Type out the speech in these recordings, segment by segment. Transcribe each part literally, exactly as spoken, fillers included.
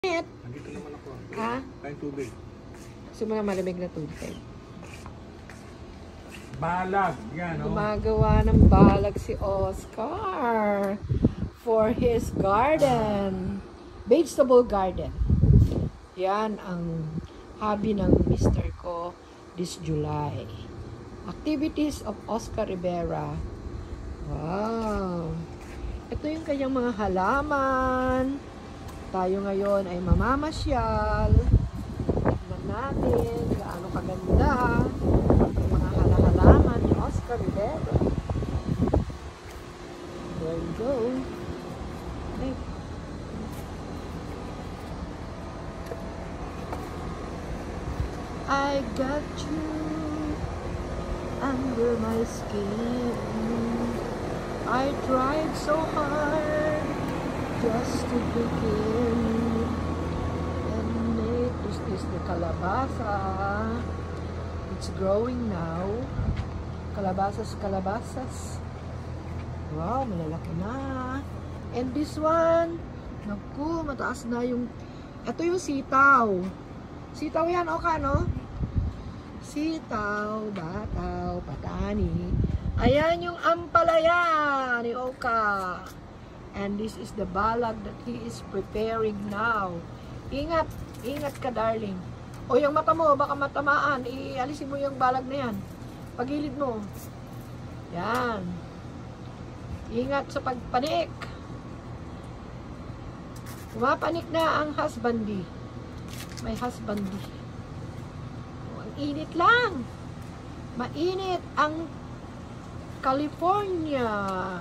Nandito naman ako. Ha? Kain tubig. Gusto mo na malamig na tubig. Balag. Yan, oh. Gumagawa ng balag si Oscar for his garden. Vegetable garden. Yan ang hobby ng mister ko this July. Activities of Oscar Rivera. Wow! Ito yung kanyang mga halaman. Tayo ngayon ay mamamasyal. Tignan natin gaano kaganda yung mga halahalaman ni Oscar Rivera. There you go. Okay. I got you under my skin. I tried so hard just to begin and make this is the calabasa. It's growing now. Calabasas, calabasas. Wow, malalaki na. And this one, naku, mataas na yung, ito yung sitaw. Sitaw yan, Oka, no? Sitaw, bataw, patani. Ayan yung ampalaya ni Oka. And this is the balag that he is preparing now. Ingat, ingat ka darling. O yung mata mo, baka matamaan. Ialisin mo yung balag na yan. Pagilid mo. Yan. Ingat sa pagpanik. Pumapanik na ang husbandy. May husbandy. O, ang init lang. Mainit ang California.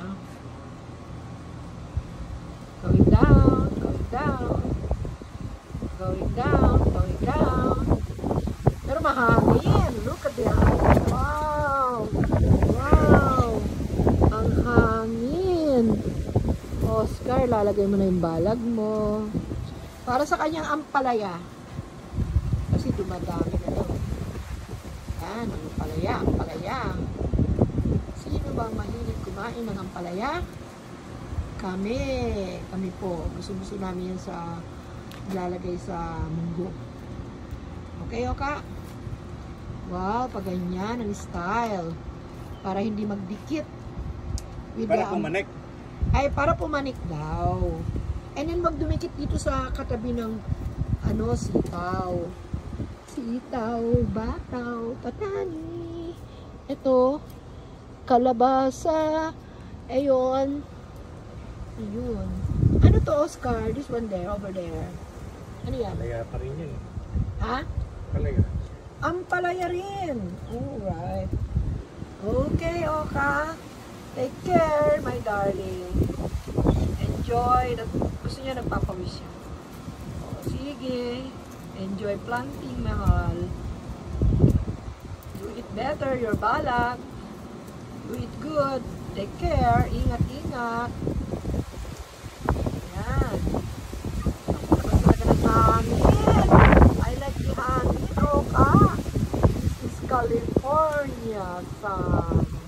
Going down, going down, going down, going down. Pero mahangin. Look at that. Wow! Wow! Ang hangin. Oscar, lalagay mo na yung balag mo. Para sa kanyang ampalaya. Kasi dumadami na ito. Yan, ampalaya, ampalaya. Sino bang mahilig kumain ng ampalaya? Kami, kami po. Gusto-gusto namin yan sa lalagay sa munggo. Okay, Oka? Wow, pag ganyan ang style. Para hindi magdikit. With Para the, pumanik. Ay, para pumanik daw. And then magdumikit dito sa katabi ng ano, sitaw. Sitaw, bataw, patani. Ito, calabasa. Ayun. Ayun. Ano to, Oscar? This one there, over there. Ano yan? Palaya pa rin yun. Ha? Palaya. Ampalaya rin. Alright. Okay, Oka. Take care, my darling. Enjoy. Gusto niya nagpapawis siya. O, sige. Enjoy planting, mahal. Do it better, your balag. Do it good. Take care. Ingat-ingat. I like the hangin, Oka. This is California sun.